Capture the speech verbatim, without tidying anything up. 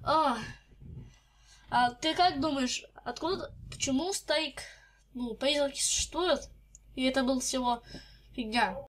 А, а ты как думаешь, откуда, почему стейк, ну, призраки существуют? И это был всего фигня?